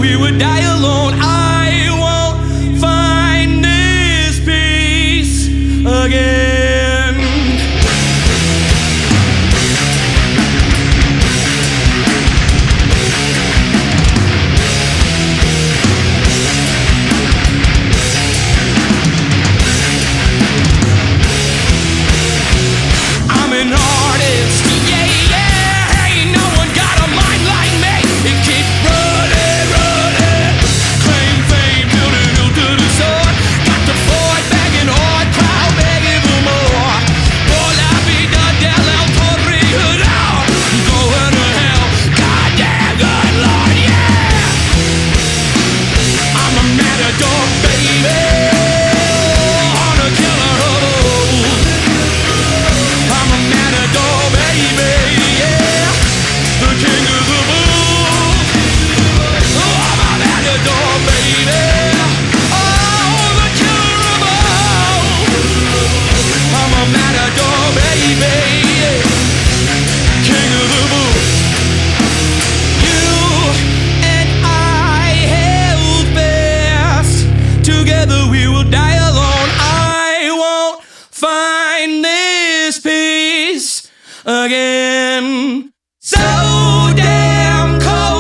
we would die alone. I won't find this peace again. I'm an artist, yeah, yeah. Ain't no one got a mind like me. It keeps running, running. Claim fame, building to the sun. Got the Ford begging hard, crowd begging for more. Por la vida del autoridad. Going to hell, goddamn good Lord, yeah. I'm a matador, baby. On a killer road. I'm a matador, baby, yeah. The king of the bulls. Oh, I'm a matador, baby. Oh, the killer of all. I'm a matador, baby, yeah. King of the bulls. You and I held fast. Together we will die alone. I won't find this peace again. So damn cold.